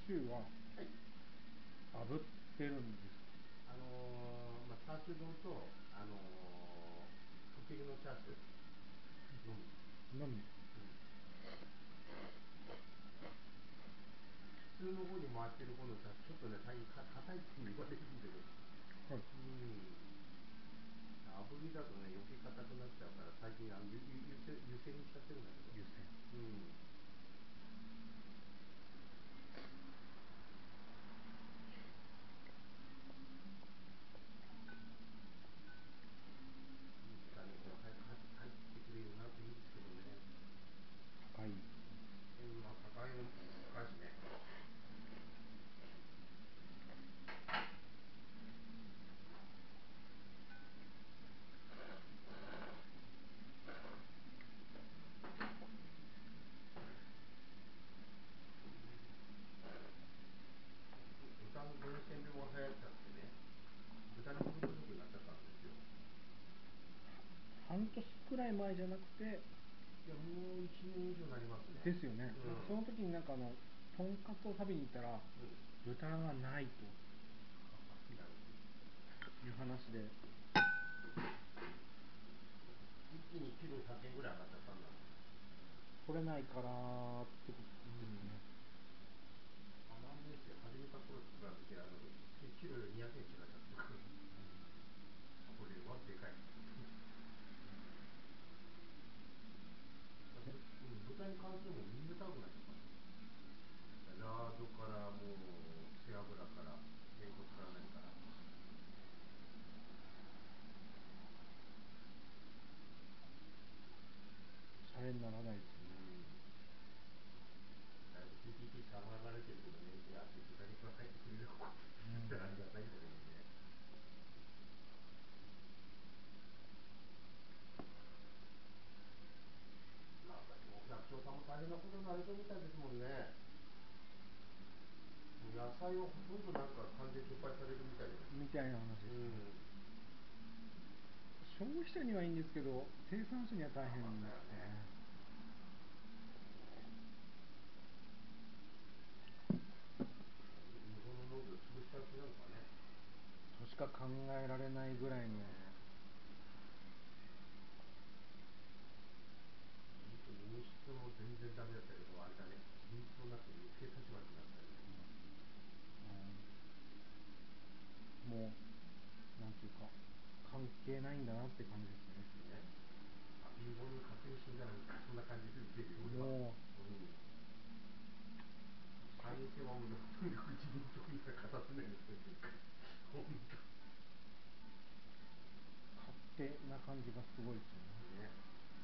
シューははい。 炙ってるんですか？ チャーシュー丼と、トッピングのチャーシューのみ。 のみ。 普通の方に回ってる方のチャーシュー、ちょっとね、最近硬いって言われるんでね。 はい。 炙りだとね、余計硬くなっちゃうから、最近湯煎にしちゃってるんだけど。 湯煎。 いい時間にこれ早く入ってくれるようになるといいんですけどね。 高い。 まあ高いしね。豚の伝染病が流行っちゃってね、豚肉不足になっちゃったんですよ。 半年くらい前じゃなくて。 いや、もう1年以上になりますね。 ですよね。その時にとんかつを食べに行ったら、豚がないという話で、 一気にキロ100円ぐらい上がっちゃったんだもん。 取れないからってことですね。 万年筆始めた頃と比べて、キロ200円違っちゃってるから。これはでかい。豚に関するものみんな高くなっちゃったんですよ。ラードからもう背脂からげんこつから何から。 シャレにならないですよね。 だいぶ TPP 騒がれてるけどね、安い豚肉が入ってくれることってありがたいんだけどね。なんかお百姓さんも大変なことになりそうみたいですもんね。野菜をほとんどなんか完全除外されるみたいです。 みたいな話ですね。消費者にはいいんですけど、生産者には大変ですね。 日本の農業を潰しちゃう気なのかね。 としか考えられないぐらいの。 輸出も全然ダメだったけど、あれだね、自民党になって余計立ち悪くなったよね。 もう、なんていうか、関係ないんだなって感じですね。 貧乏に勝手に死んだなんか、そんな感じするけど、俺は。 もう、 参院選はもう、とにかく自民党には勝たせないですよ、本当。 勝手な感じがすごいですよね。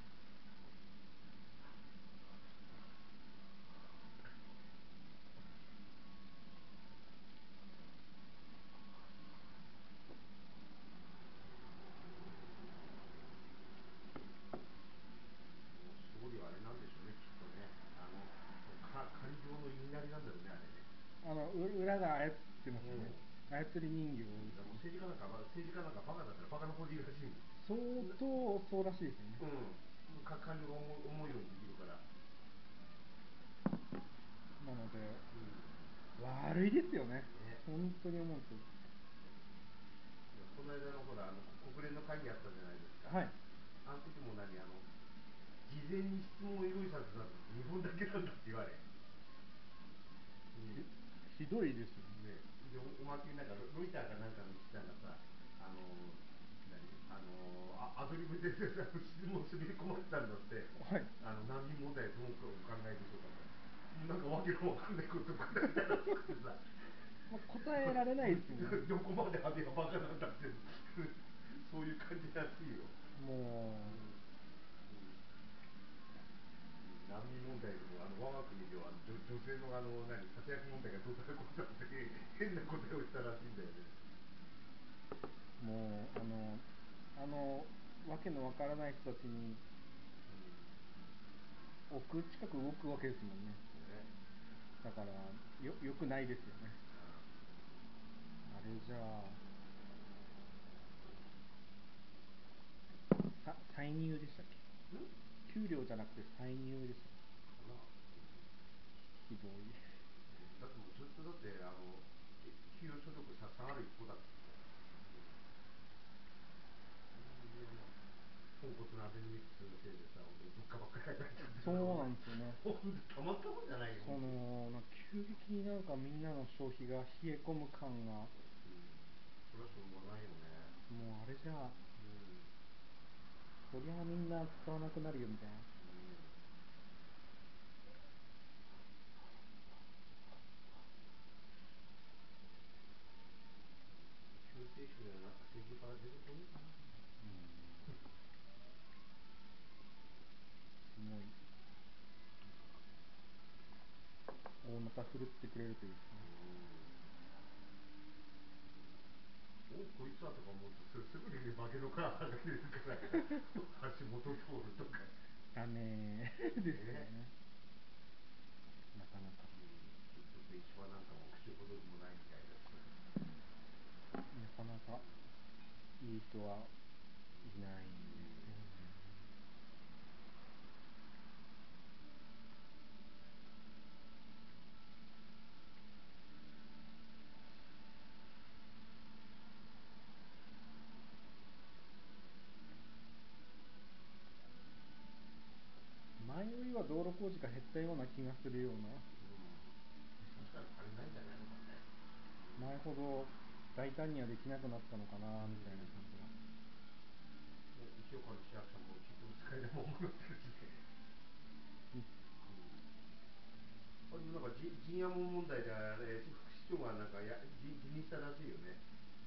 総理はあれなんでしょうね、きっとね。感情の言いなりなんだろうね、あれね。 裏が操ってますよね。操り人形。 政治家なんかバカだったらバカな方でいいらしいもん。 相当そうらしいですよね。 感情が思うようにできるから。 なので、悪いですよね。本当に思うんですよ。 この間のほら、国連の会議あったじゃないですか。 はい。 あの時も事前に質問を用意させたの日本だけなんだって言われ。 ひどいですよね。 で、おまけにロイターかなんかの記者がさ、アドリブで質問する困ったんだって、 はい。 難民問題どうお考えでしょうかと。なんかわけのわかんないこと答えたらしくてさ、 答えられないですよね。 どこまで派手がバカなんだって、そういう感じらしいよ。 もう、 難民問題でも我が国では女性の活躍問題がどうたらこうたらって変な答えをしたらしいんだよね。 もうわけのわからない人たちに、億近く動くわけですもんね。だからよくないですよね。あれじゃあ歳入でしたっけ？給料じゃなくて歳入でしたっけ？ひどい。 だってもうずっとだって給与所得下がる一方だからね。でポンコツなアベノミクスのせいでさ、本当に物価ばっかり上がっちゃってさ、 そうなんですよね。 本当たまったもんじゃないよ。 そのなんか急激になんかみんなの消費が冷え込む感が、 それはしょうがないよね。 もうあれじゃあ、 うん。 そりゃみんな使わなくなるよみたいな。 救世主がなんか政治から出てこねえかな。 すごい大股振るってくれるといいですね。 おこいつはとか思うとすぐに化けの皮が出るから橋本徹とかダメですよね。なかなか。 ちょっと石破なんかも口ほどもないみたいだし、 なかなかいい人はいないんですよね。前よりは道路工事が減ったような気がするような。 確かに足りないんじゃないのかね。 前ほど大胆にはできなくなったのかなみたいな感じが。 石岡の市役所も結局使いでも多くなってるしね。あれもなんか陣屋門問題で副市長がなんか辞任したらしいよね。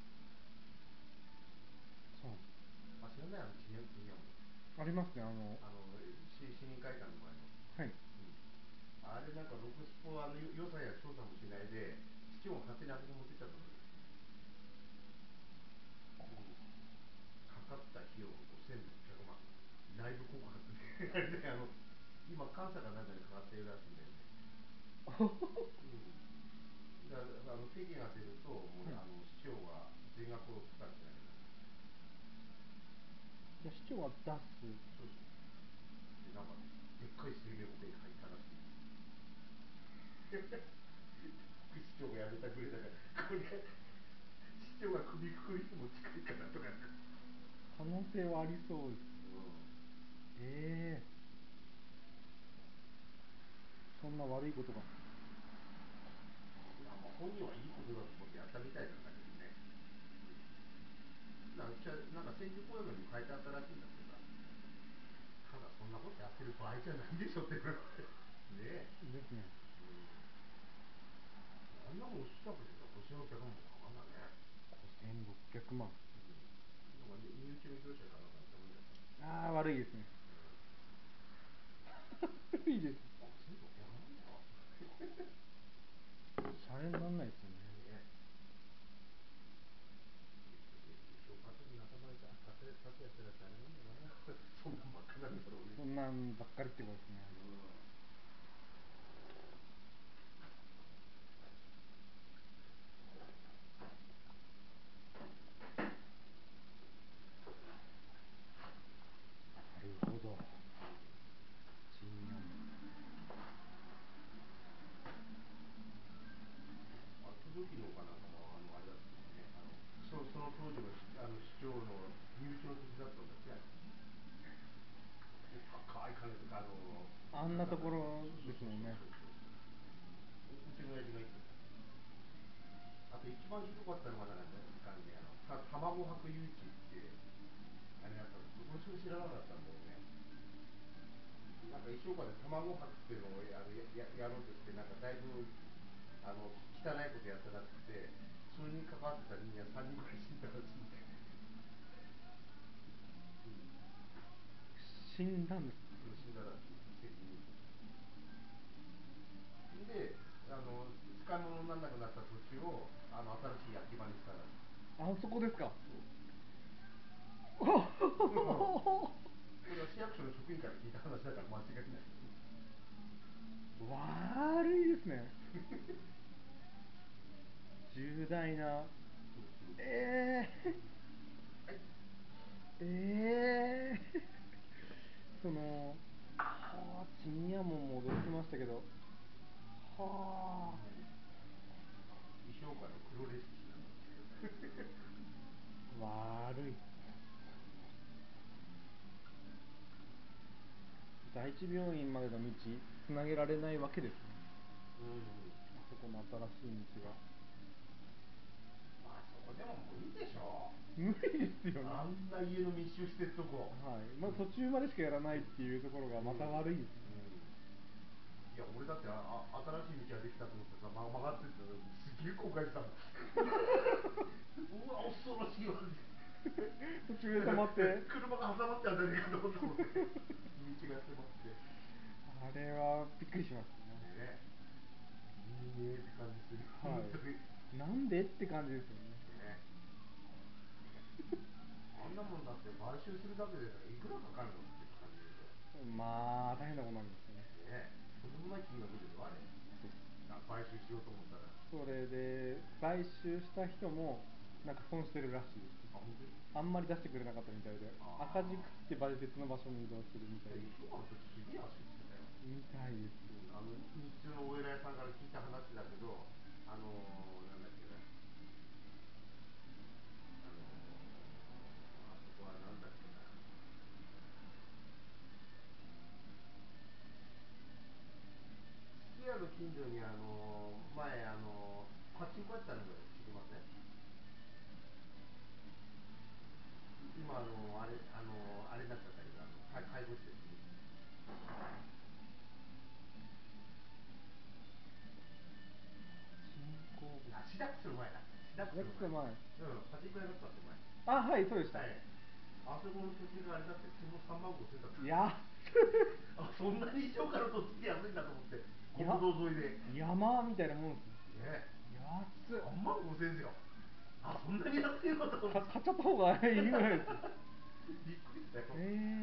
そう。 あ、知らない陣屋門。 ありますね、 市民会館の前の。 はい。 あれなんかろくすぽ予算や調査もしないで市長が勝手にあそこ持ってっちゃったのよ。かかった費用5600万。内部告発であれね、今監査かなんかにかかってるらしいんだよね。だから提言が出るともう、市長が全額を負担しなきゃならない。 じゃあ市長は出す。 そうそう。でなんかでっかい生命保険入ったらしい。副市長が辞めたぐらいだからこれ市長が首くくりにも近いかなとか。 可能性はありそうです。ええそんな悪いことが。 本人はいいことだと思ってやったみたいなんだけどね。なんか選挙公約にも書いてあったらしいんだけどさ、ただそんなことやってる場合じゃないでしょってねえ。 ですね。 あんなもん市だけでさ5600万もかかんだね。 5600万。 なんか身内の業者かなんかに頼んじゃったらしい。 ああ、悪いですね。悪いです。 5600万だよ。 シャレにならないですよね。 一生稼ぎの頭で立つやつら誰なんだなそんなんばっかなんだろうね。 そんなんばっかりってことですね。なるほど。陣屋も。 届のかなんかもあれだったんだよね。その当時の市長の身内の土地だったんだって。高い金とかあんなところですもんね。 うちの親父が言ってた。あと一番ひどかったのがなんかね、卵博誘致ってあれだったんだけど、俺それ知らなかったんだよね。なんか石岡で卵博っていうのをやろうとして、なんかだいぶ汚いことやったらしくて、それに関わってた人間3人ぐらい死んだらしいんだよ。 死んだんです。 死んだらしい、責任で使い物にならなくなった土地を新しい焼き場にしたらしい。 あそこですか。 そうそれは市役所の職員から聞いた話だから間違いない。 悪いですね。重大な。ええそのはあ、陣屋門も驚きましたけど、はあ、 第一病院までの道つなげられないわけですね。あそこの新しい道がまあそこでも無理でしょ。 無理ですよね。 あんな家の密集してるとこ。 はい、まあ途中までしかやらないっていうところがまた悪いですね。 いや俺だって新しい道ができたと思ってさ、曲がってってすげえ後悔したもん。うわ恐ろしいわ。 途中で止まって車が挟まってあたりかと思って道が狭くてあれはびっくりしますね。 ねいいねって感じする。 はい、なんでって感じですよね。 ねあんなもんだって買収するだけでいくらかかるのって感じですよ。 まあ大変なことなんですよね。 ねとんでもない金額ですよあれ。買収しようと思ったら。 それで買収した人もなんか損してるらしいです。 あ本当に。 あんまり出してくれなかったみたいで、赤字食って別の場所に移動するみたいで。 今の時すげえ安くしてたよ。 みたいです。 日中のお偉いさんから聞いた話だけど、なんだっけな、あそこはなんだっけな、すき家の近所に前パチンコやったのが知りません？今あれになっちゃったけど介護施設に。 人口シダックスの前だ。シダックスの前。パチンコ屋だったって前。 あ、はい、そうでした。 はい。あそこの土地があれだって坪3万5千だった。 いやあ、そんなに一生から土地って安いんだと思って、国や道沿いで。 山みたいなもんですね。 安っ。 3万5千ですよ。あ、そんなに安いのと思って。 買っちゃった方がいいぐらいです。 びっくりしたよ。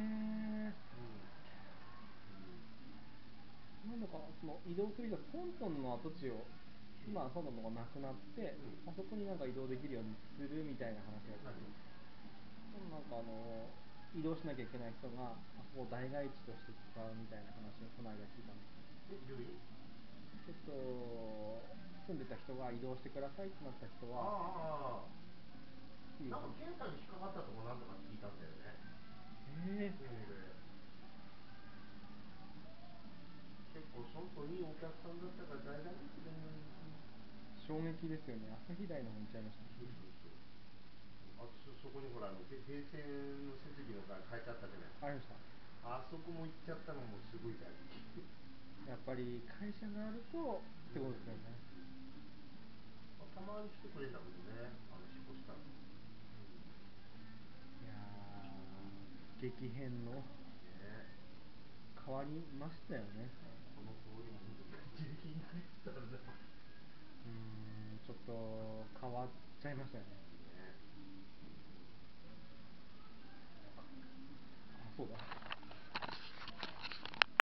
なんだかその移動する人はトントンの跡地を今はトントンのがなくなって、あそこになんか移動できるようにするみたいな話が出て、なんか移動しなきゃいけない人があそこを代替地として使うみたいな話をこの間聞いたんですけど、住んでた人が移動してくださいってなった人はなんか検査に引っかかったとこなんとか聞いたんだよね。結構そんといいお客さんだったから代替にするのに。 衝撃ですよね。朝日台の方に行っちゃいました、ね。 そこにほら電線の設備の変えちゃったじゃないですか。 ありました。 あそこも行っちゃったのもすごい大事。 やっぱり会社があるとってことですよね。 たまに来てくれるんだけどね、引っ越したの。 いや激変の変わりましたよね。 この通りも本当に自力になりつつあるね。 ちょっと変わっちゃいましたよね。